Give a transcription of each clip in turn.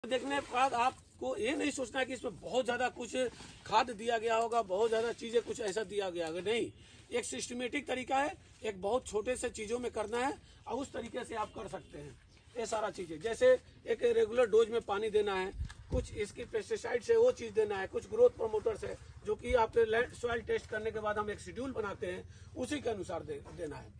देखने के बाद आपको ये नहीं सोचना है कि इसमें बहुत ज्यादा कुछ खाद दिया गया होगा, बहुत ज्यादा चीजें कुछ ऐसा दिया गया होगा। नहीं, एक सिस्टमेटिक तरीका है, एक बहुत छोटे से चीजों में करना है और उस तरीके से आप कर सकते हैं ये सारा चीजें। जैसे एक रेगुलर डोज में पानी देना है, कुछ इसकी पेस्टिसाइड से वो चीज देना है, कुछ ग्रोथ प्रमोटर्स है जो कि आपके लैंड सॉइल टेस्ट करने के बाद हम एक शेड्यूल बनाते हैं, उसी के अनुसार देना है।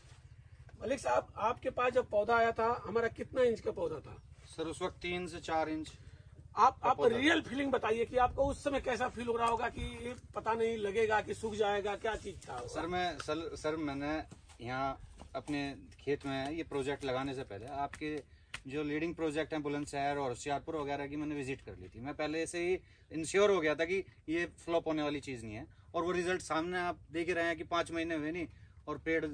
मलिक साहब, आपके पास जब पौधा आया था, हमारा कितना इंच का पौधा था? सर उस वक्त 3 से 4 इंच। आप रियल फीलिंग बताइए कि आपको उस समय कैसा फील हो रहा होगा कि ये पता नहीं लगेगा कि सूख जाएगा, क्या चीज था? सर मैंने यहाँ अपने खेत में ये प्रोजेक्ट लगाने से पहले आपके जो लीडिंग प्रोजेक्ट हैं बुलंदशहर और होशियारपुर वगैरह की मैंने विजिट कर ली थी। मैं पहले से ही इंश्योर हो गया था कि ये फ्लॉप होने वाली चीज नहीं है, और वो रिजल्ट सामने आप देख ही रहे हैं कि 5 महीने हुए नहीं और पेड़।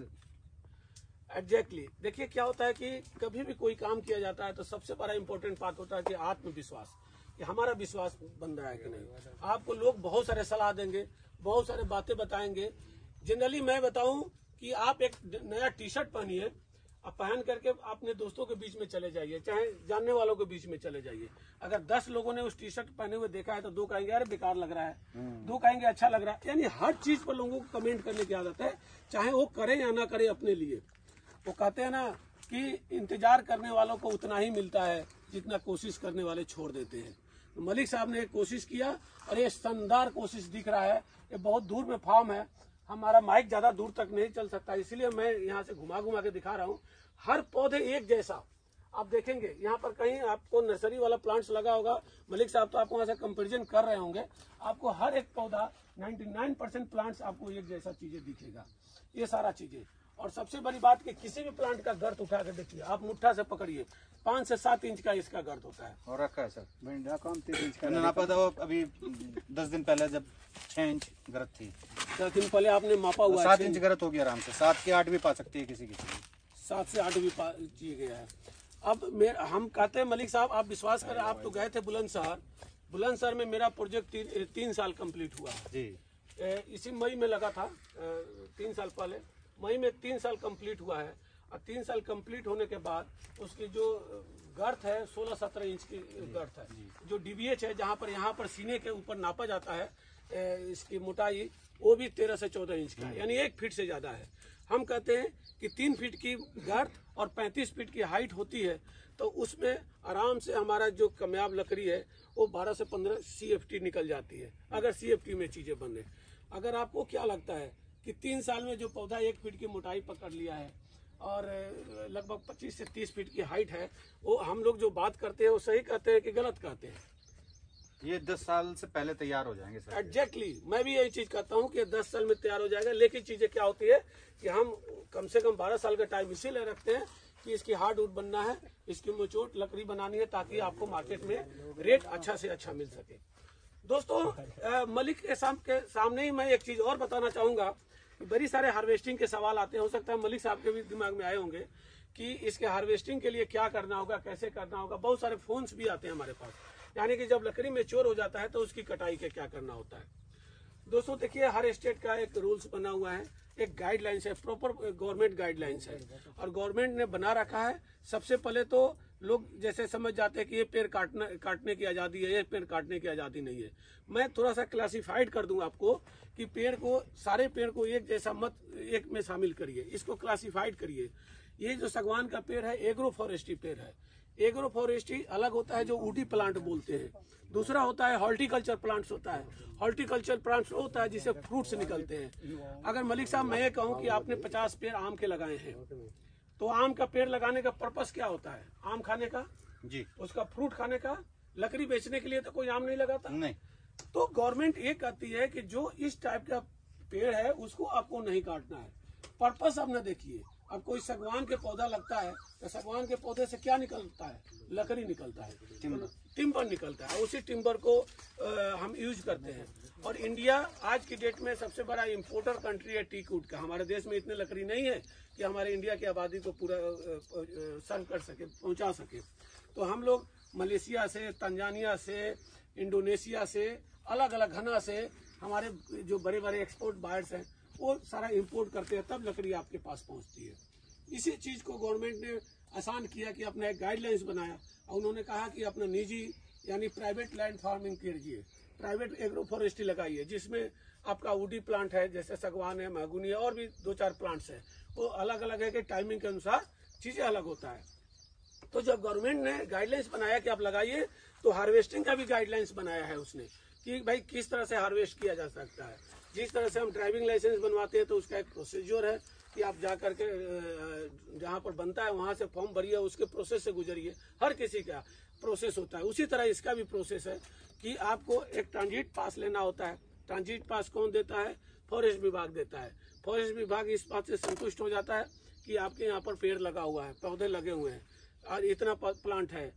एग्जैक्टली देखिए क्या होता है कि कभी भी कोई काम किया जाता है तो सबसे बड़ा इंपॉर्टेंट बात होता है कि आत्मविश्वास, कि हमारा विश्वास बन रहा है कि नहीं। आपको लोग बहुत सारे सलाह देंगे, बहुत सारे बातें बताएंगे। जनरली मैं बताऊं कि आप एक नया टी शर्ट पहनिए, आप पहन करके अपने दोस्तों के बीच में चले जाइए, चाहे जानने वालों के बीच में चले जाइए। अगर 10 लोगों ने उस टी शर्ट पहने हुए देखा है तो 2 कहेंगे अरे बेकार लग रहा है, 2 कहेंगे अच्छा लग रहा है। यानी हर चीज पर लोगों को कमेंट करने की आदत है, चाहे वो करे या ना करे अपने लिए। वो कहते हैं ना कि इंतजार करने वालों को उतना ही मिलता है जितना कोशिश करने वाले छोड़ देते हैं। तो मलिक साहब ने एक कोशिश किया और ये शानदार कोशिश दिख रहा है। ये बहुत दूर में फार्म है, हमारा माइक ज्यादा दूर तक नहीं चल सकता, इसलिए मैं यहाँ से घुमा घुमा के दिखा रहा हूँ। हर पौधे एक जैसा आप देखेंगे। यहाँ पर कहीं आपको नर्सरी वाला प्लांट्स लगा होगा, मलिक साहब तो आपको वहाँ से कंपेरिजन कर रहे होंगे, आपको हर एक पौधा 99% प्लांट्स आपको एक जैसा चीजें दिखेगा, ये सारा चीजें। और सबसे बड़ी बात कि किसी भी प्लांट का गर्द उठा कर देखिए, आप मुट्ठा से पकड़िए, 5 से 7 इंच का इसका गर्द होता है। और रखा है सर भिंडा कम 3 इंच का नापा था अभी 10 दिन पहले, जब 6 इंच गर्द थी। 10 दिन पहले आपने मापा हुआ 7 इंच गर्द होगी आराम से, 7 के 8 भी पा सकती है किसी की, 7 से 8 भी चाहिए गया है। अब हम कहते हैं मलिक साहब, आप विश्वास करें, आप तो गए थे बुलंदशहर में मेरा प्रोजेक्ट 3 साल कंप्लीट हुआ जी। इसी मई में लगा था, 3 साल पहले मई में 3 साल कंप्लीट हुआ है। और 3 साल कंप्लीट होने के बाद उसकी जो गर्थ है 16-17 इंच की गर्थ है। जो DBH है, जहाँ पर यहाँ पर सीने के ऊपर नापा जाता है, इसकी मोटाई वो भी 13 से 14 इंच का है, यानी 1 फीट से ज्यादा है। हम कहते हैं कि 3 फीट की गर्थ और 35 फीट की हाइट होती है, तो उसमें आराम से हमारा जो कामयाब लकड़ी है वो 12 से 15 CFT निकल जाती है, अगर CFT में चीजें बने। अगर आपको क्या लगता है कि 3 साल में जो पौधा 1 फीट की मोटाई पकड़ लिया है और लगभग 25 से 30 फीट की हाइट है, वो हम लोग जो बात करते हैं वो सही कहते हैं कि गलत कहते हैं? ये 10 साल से पहले तैयार हो जाएंगे सर। एग्जैक्टली मैं भी यही चीज कहता हूँ कि 10 साल में तैयार हो जाएगा। लेकिन चीजें क्या होती है कि हम कम से कम 12 साल का टाइम इसीलिए रखते हैं कि इसकी हार्डवुड बनना है, इसकी मुचोट लकड़ी बनानी है, ताकि आपको मार्केट में रेट अच्छा से अच्छा मिल सके। दोस्तों, मलिक के सामने ही मैं एक चीज और बताना चाहूंगा। बड़ी सारे हार्वेस्टिंग के सवाल आते हैं, हो सकता है मलिक साहब के भी दिमाग में आए होंगे कि इसके हार्वेस्टिंग के लिए क्या करना होगा, कैसे करना होगा। बहुत सारे फोन्स भी आते हैं हमारे पास, यानी कि जब लकड़ी मैच्योर हो जाता है तो उसकी कटाई के क्या करना होता है। दोस्तों देखिए, हर स्टेट का एक रूल्स बना हुआ है, एक गाइडलाइंस है, प्रॉपर गवर्नमेंट गाइडलाइंस है, और गवर्नमेंट ने बना रखा है। सबसे पहले तो लोग जैसे समझ जाते हैं कि ये पेड़ काटने की आज़ादी है, ये पेड़ काटने की आज़ादी नहीं है। मैं थोड़ा सा क्लासिफाइड कर दूं आपको कि पेड़ को, सारे पेड़ को एक जैसा मत एक में शामिल करिए, इसको क्लासिफाइड करिए। ये जो सागवान का पेड़ है एग्रो फॉरेस्ट्री पेड़ है। एग्रो फॉरेस्ट्री अलग होता है जो वुडी प्लांट बोलते हैं, दूसरा होता है हॉर्टिकल्चर प्लांट्स होता है। हॉर्टिकल्चर प्लांट्स होता है जिसे फ्रूट्स निकलते हैं। अगर मलिक साहब मैं ये कहूँ कि आपने 50 पेड़ आम के लगाए हैं, तो आम का पेड़ लगाने का पर्पस क्या होता है? आम खाने का जी, उसका फ्रूट खाने का, लकड़ी बेचने के लिए तो कोई आम नहीं लगाता। नहीं। तो गवर्नमेंट ये कहती है कि जो इस टाइप का पेड़ है उसको आपको नहीं काटना है। पर्पस अब न देखिए, अब कोई सागवान के पौधा लगता है तो सागवान के पौधे से क्या निकलता है? लकड़ी निकलता है, टिम्बर निकलता है। उसी टिम्बर को हम यूज करते हैं। और इंडिया आज की डेट में सबसे बड़ा इंपोर्टर कंट्री है टीक वुड का। हमारे देश में इतने लकड़ी नहीं है कि हमारे इंडिया की आबादी को पूरा सर्व कर सके, पहुंचा सके। तो हम लोग मलेशिया से, तंजानिया से, इंडोनेशिया से, अलग अलग घना से हमारे जो बड़े बड़े एक्सपोर्ट बायर्स हैं वो सारा इंपोर्ट करते हैं, तब लकड़ी आपके पास पहुंचती है। इसी चीज को गवर्नमेंट ने आसान किया कि अपना एक गाइडलाइंस बनाया और उन्होंने कहा कि अपना निजी यानी प्राइवेट लैंड फार्मिंग कीजिए, प्राइवेट एग्रो फॉरेस्ट्री लगाइए, जिसमें आपका वुडी प्लांट है, जैसे सागवान है, महगुनी है, और भी 2-4 प्लांट्स है, वो अलग अलग है कि टाइमिंग के अनुसार चीजें अलग होता है। तो जब गवर्नमेंट ने गाइडलाइंस बनाया कि आप लगाइए, तो हार्वेस्टिंग का भी गाइडलाइंस बनाया है उसने कि भाई किस तरह से हार्वेस्ट किया जा सकता है। जिस तरह से हम ड्राइविंग लाइसेंस बनवाते हैं तो उसका एक प्रोसीजर है कि आप जा करके जहाँ पर बनता है वहां से फॉर्म भरिए, उसके प्रोसेस से गुजरिए, हर किसी का प्रोसेस होता है। उसी तरह इसका भी प्रोसेस है कि आपको एक ट्रांजिट पास लेना होता है। ट्रांजिट पास कौन देता है? फॉरेस्ट विभाग देता है। फॉरेस्ट विभाग इस बात से संतुष्ट हो जाता है कि आपके यहाँ पर पेड़ लगा हुआ है, पौधे लगे हुए हैं और इतना प्लांट है।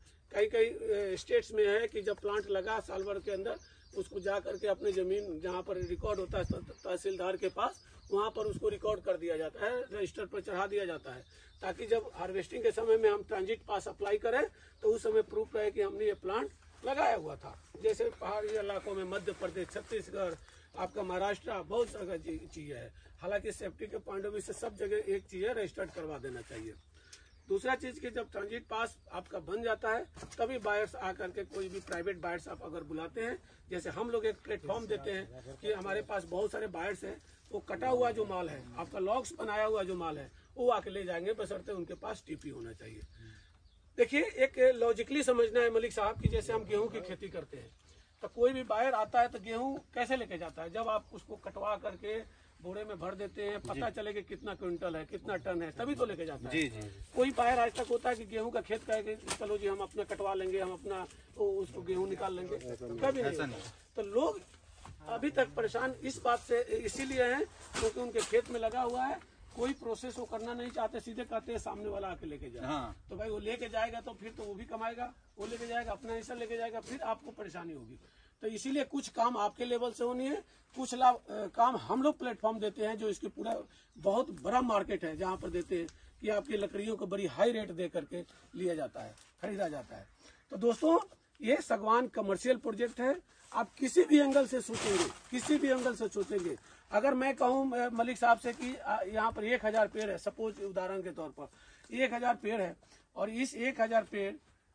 कई स्टेट्स में है कि जब प्लांट लगा साल भर के अंदर उसको जा करके अपने जमीन जहाँ पर रिकॉर्ड होता है तहसीलदार के पास, वहाँ पर उसको रिकॉर्ड कर दिया जाता है, रजिस्टर पर चढ़ा दिया जाता है, ताकि जब हार्वेस्टिंग के समय में हम ट्रांजिट पास अप्लाई करें तो उस समय प्रूफ रहे कि हमने ये प्लांट लगाया हुआ था। जैसे पहाड़ी इलाकों में मध्य प्रदेश, छत्तीसगढ़, आपका महाराष्ट्र, बहुत सारा चीजें है। हालांकि सेफ्टी के पॉइंट ऑफ व्यू से सब जगह एक चीज है, रजिस्टर्ड करवा देना चाहिए। दूसरा चीज कि जब ट्रांजिट पास आपका बन जाता है तभी बायर्स आकर के, कोई भी प्राइवेट बायर्स आप अगर बुलाते हैं, जैसे हम लोग एक प्लेटफॉर्म देते हैं कि हमारे पास बहुत सारे बायर्स हैं, वो कटा हुआ जो माल है, आपका लॉग्स बनाया हुआ जो माल है, वो आके ले जाएंगे, बशर्ते उनके पास टीपी होना चाहिए। देखिए, एक लॉजिकली समझना है मलिक साहब की, जैसे हम गेहूं की खेती करते हैं तो कोई भी बायर आता है तो गेहूं कैसे लेके जाता है? जब आप उसको कटवा करके बोरे में भर देते हैं, पता चले कि कितना क्विंटल है, कितना टन है, तभी तो लेके जाता है। जी जी। कोई बायर आज तक होता है कि गेहूं का खेत कहे कि चलो जी हम अपना कटवा लेंगे, हम अपना उसको गेहूं निकाल लेंगे, कभी नहीं। तो लोग अभी तक परेशान इस बात से इसीलिए हैं क्योंकि उनके खेत में लगा हुआ है, कोई प्रोसेस वो करना नहीं चाहते, सीधे कहते हैं सामने वाला आके लेके जाए। हाँ। तो भाई वो लेके जाएगा तो फिर तो वो भी कमाएगा, वो लेके जाएगा, अपना हिस्सा लेके जाएगा, फिर आपको परेशानी होगी। तो इसीलिए कुछ काम आपके लेवल से होनी है, कुछ काम हम लोग प्लेटफॉर्म देते हैं, जो इसके पूरा बहुत बड़ा मार्केट है, जहाँ पर देते हैं कि आपकी लकड़ियों को बड़ी हाई रेट दे करके लिया जाता है, खरीदा जाता है। तो दोस्तों, ये सागवान कमर्शियल प्रोजेक्ट है। आप किसी भी एंगल से सोचेंगे, किसी भी एंगल से सोचेंगे, अगर मैं कहूँ मलिक साहब से कि यहाँ पर 1000 पेड़ है, सपोज उदाहरण के तौर पर 1000 पेड़ है, और इस 1000 पेड़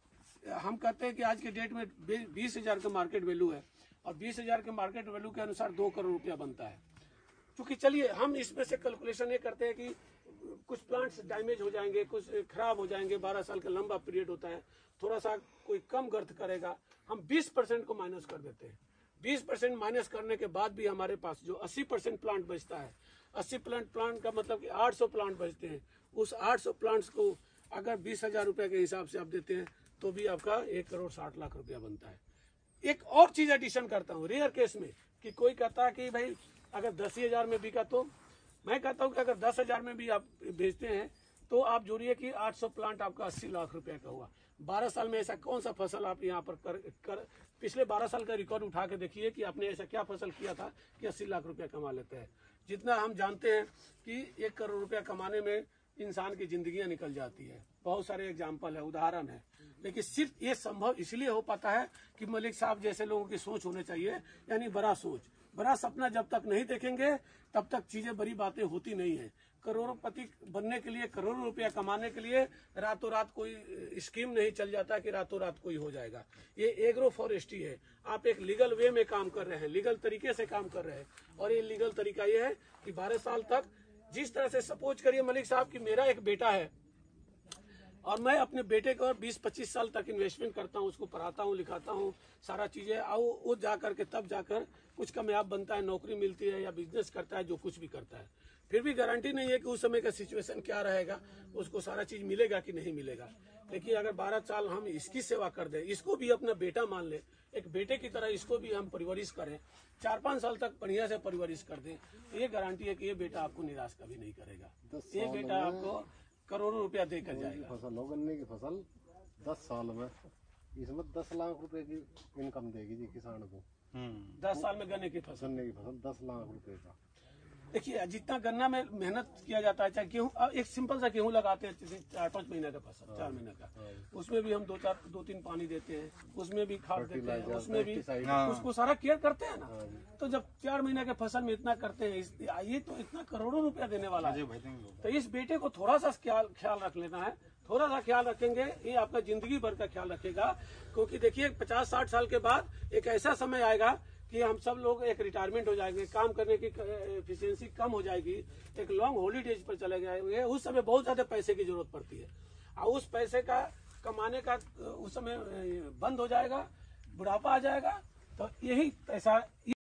हम कहते हैं कि आज के डेट में 20,000 का मार्केट वैल्यू है, और 20,000 के मार्केट वैल्यू के अनुसार 2 करोड़ रुपया बनता है। क्योंकि चलिए हम इसमें से कैलकुलेशन ये करते हैं कि कुछ प्लांट्स डैमेज हो जाएंगे, कुछ खराब हो जाएंगे, 12 साल का लंबा पीरियड होता है, थोड़ा सा कोई कम गर्थ करेगा, हम 20% को माइनस कर देते हैं। 20% माइनस करने के बाद भी हमारे पास जो 80% प्लांट बचता है, 80 प्लांट का मतलब कि 800 प्लांट बचते हैं। उस 800 प्लांट्स को अगर 20,000 रुपये के हिसाब से आप देते हैं तो भी आपका 1 करोड़ 60 लाख रुपया बनता है। एक और चीज एडिशन करता हूँ रेयर केस में कि कोई कहता है कि भाई अगर 10,000 में बिका, तो मैं कहता हूँ कि अगर 10,000 में भी आप बेचते हैं तो आप जोड़िए कि 800 प्लांट आपका 80 लाख रुपए का हुआ। 12 साल में ऐसा कौन सा फसल आप यहाँ पर कर पिछले 12 साल का रिकॉर्ड उठा के देखिए कि आपने ऐसा क्या फसल किया था कि 80 लाख रुपया कमा लेते हैं। जितना हम जानते हैं कि 1 करोड़ रुपया कमाने में इंसान की जिंदगियां निकल जाती है, बहुत सारे एग्जाम्पल है, उदाहरण है। लेकिन सिर्फ ये संभव इसलिए हो पाता है कि मलिक साहब जैसे लोगों की सोच होने चाहिए, यानी बड़ा सोच, बड़ा सपना जब तक नहीं देखेंगे तब तक चीजें बड़ी बातें होती नहीं है। करोड़पति बनने के लिए, करोड़ों रुपया कमाने के लिए रातों रात कोई स्कीम नहीं चल जाता कि रातों रात कोई हो जाएगा। ये एग्रो फॉरेस्ट्री है, आप एक लीगल वे में काम कर रहे हैं, लीगल तरीके से काम कर रहे हैं। और ये लीगल तरीका ये है कि 12 साल तक जिस तरह से सपोज करिए मलिक साहब कि मेरा एक बेटा है और मैं अपने बेटे को 20-25 साल तक इन्वेस्टमेंट करता हूँ, उसको पढ़ाता हूँ, लिखाता हूँ, सारा चीजें, और वो जाकर के तब जाकर कुछ कामयाब बनता है, नौकरी मिलती है या बिजनेस करता है, जो कुछ भी करता है। फिर भी गारंटी नहीं है कि उस समय का सिचुएशन क्या रहेगा, उसको सारा चीज मिलेगा कि नहीं मिलेगा। लेकिन अगर 12 साल हम इसकी सेवा कर दें, इसको भी अपना बेटा मान ले, एक बेटे की तरह इसको भी हम परवरिश करें, 4-5 साल तक बढ़िया से परवरिश कर दें, तो ये गारंटी है कि ये बेटा आपको निराश कभी नहीं करेगा। ये बेटा आपको करोड़ों रुपया देकर जाएगा। फसल हो, गन्ने की फसल 10 साल में इसमें 10 लाख रुपए की इनकम देगी जी किसान को। 10 साल में गन्ने की फसल 10 लाख रुपए का। देखिए, जितना गन्ना में मेहनत किया जाता है, चाहे गेहूँ, एक सिंपल सा गेहूँ लगाते हैं 4-5 महीने का फसल, 4 महीने का, उसमें भी हम 2-3 पानी देते हैं, उसमें भी खाद देते हैं, उसमें भी उसको सारा केयर करते हैं ना। तो जब 4 महीने के फसल में इतना करते हैं, ये तो इतना करोड़ों रुपया देने वाला है। तो इस बेटे को थोड़ा सा ख्याल रख लेना है थोड़ा सा ख्याल रखेंगे, ये आपका जिंदगी भर का ख्याल रखेगा। क्योंकि देखिए 50-60 साल के बाद एक ऐसा समय आएगा कि हम सब लोग एक रिटायरमेंट हो जाएंगे, काम करने की एफिशिएंसी कम हो जाएगी, एक लॉन्ग हॉलीडेज पर चले जाएंगे। उस समय बहुत ज्यादा पैसे की जरूरत पड़ती है और उस पैसे का कमाने का उस समय बंद हो जाएगा, बुढ़ापा आ जाएगा। तो यही पैसा